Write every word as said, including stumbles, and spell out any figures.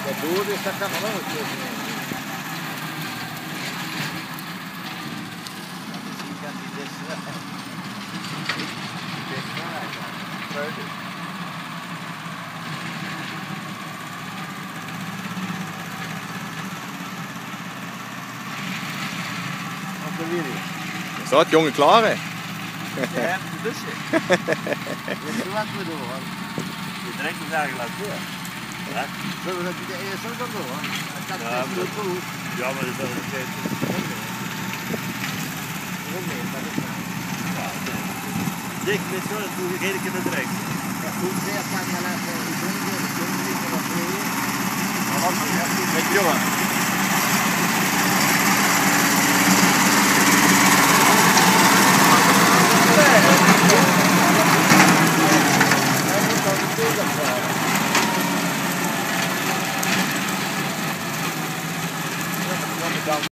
è duro sta cavallo. Så att Junge klar är. Ja, det är det. Vet du vad vi då har? Vi dräcker väglas på. Ja. Så det är så som då. Jag kan Ja, inte stå på. Ja, men det är okej. Det gick med så att du är inte med direkt. Jag tog det att man kan läsa i grunden. Det är inte vad det är. Vet du vad?